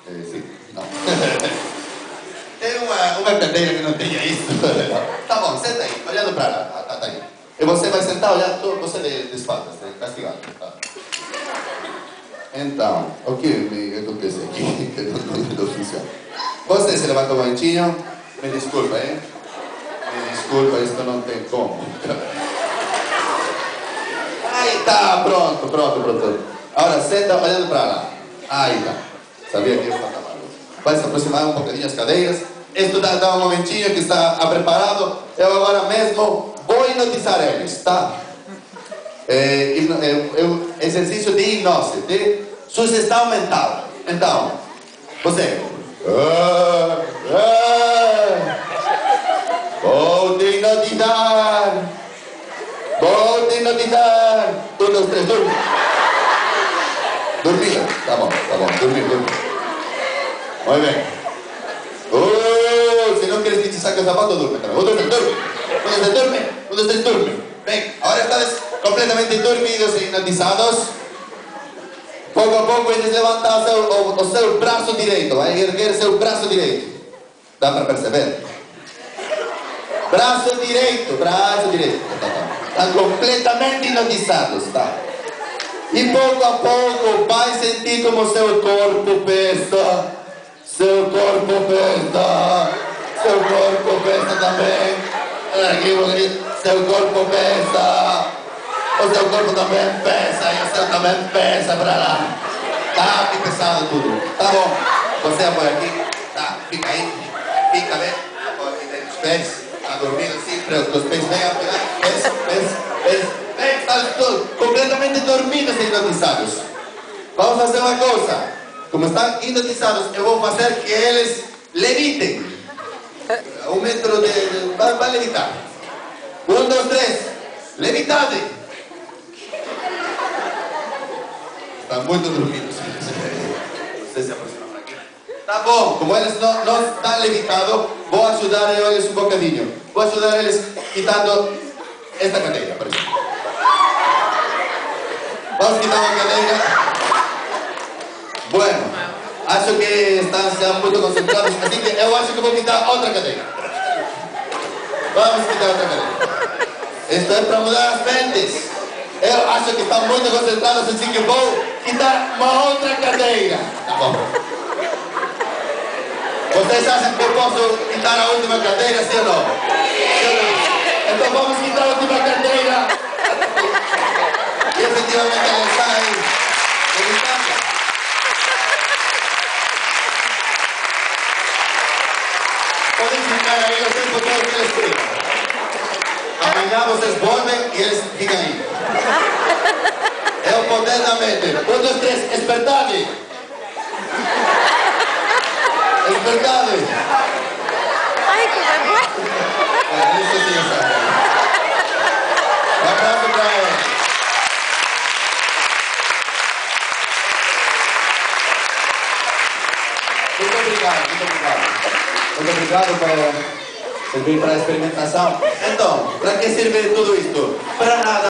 Sì, no. Tem uma cadeira que não tenha isso. Tá bom, senta aí, olhando pra lá. Tá aí. E você vai sentar olhando, você de espaldas, castigado. Tá. Então, o que acontece aqui? Que não funciona. Você se levanta um momentinho. Me desculpa, hein? Me desculpa, isso não tem como. Aí tá, pronto. Agora senta olhando pra lá. Aí tá. Sabia que eu estava mal. Vai se aproximar um bocadinho as cadeiras. Estudar, dá um momentinho que está preparado. Eu agora mesmo vou hipnotizar eles, tá? É exercício de hipnose, de sugestão mental. Então, você. Vou te hipnotizar. Vou te hipnotizar. 1, 2, 3, dorme. Dormir. Tá bom, dormir. Muy bien. Si no quieres que te saque el zapato, duerme también. 1, 2, 3, duerme. 1, 2, 3, duerme. 1, 2, 3, duerme. Ven, ahora estás completamente dormidos e hipnotizados. Poco a pouco eles levantam o seu braço direito. Vai erguer seu braço direito. Dá para perceber? Braço direito. Estão completamente hipnotizados, tá? E pouco a pouco vai sentir como seu corpo pesa. Seu corpo pesa também. Seu corpo pesa. O seu corpo também pesa. E o seu também pesa para lá. Tá que pesado tudo. Tá bom. Você apoia aqui. Tá, fica aí. Fica bem. Os pés. Tá dormindo assim. Os pés bem apoiados. Pés. Estão todos completamente dormidos e hipnotizados. Vamos fazer uma coisa. Como estão hipnotizados, eu vou fazer que eles levitem. 1 metro de... Vai levitar. 1, 2, 3. Levitade. Estão muito dormidos. Você se aproxima para aqui. Tá bom. Como eles não estão levitados, vou ajudar eles um bocadinho. Vou ajudar eles quitando esta cadeira, por exemplo. Vamos quitar uma cadeira. Bueno, acho que estão já muito concentrados, assim que eu acho que vou quitar outra cadeira. Vamos quitar outra cadeira. Isto é para mudar as mentes. Eu acho que estão muito concentrados, assim que vou quitar uma outra cadeira. Tá bom. Vocês acham que eu posso quitar a última cadeira, sim ou não? Então vamos quitar a última cadeira. E efetivamente ela está aí. Podem ficar aí o tempo todo que eles queiram. Amanhã vocês voltem e eles ficam aí. É o poder da mente. 1, 2, 3, despertade. Despertade. Ai, que vergonha. Isso sim, sabe. Um abraço para eles. Muito obrigado por servir para a experimentação. Então, para que serve tudo isto? Para nada.